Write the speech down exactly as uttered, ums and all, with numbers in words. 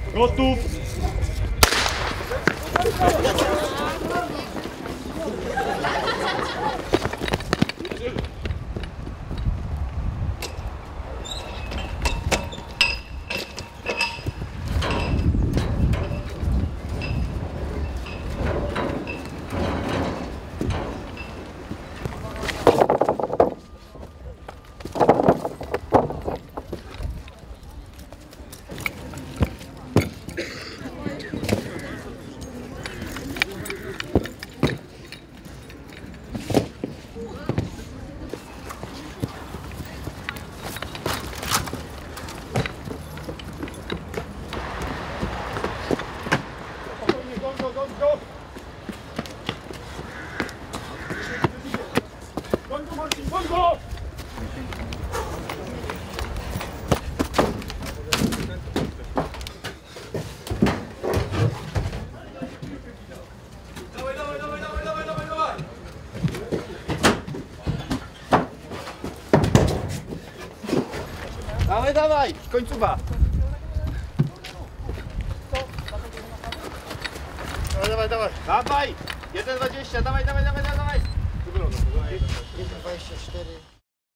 Gotów! Dawaj, dawaj, końcówa. Dawaj, dawaj, dawaj. Dawaj, jeden dwadzieścia, dawaj, dawaj, dawaj, dawaj. jeden dwadzieścia cztery.